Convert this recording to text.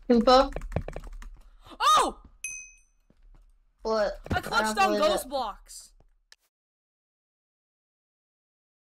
Hoopa? Oh! What? I clutched on ghost blocks.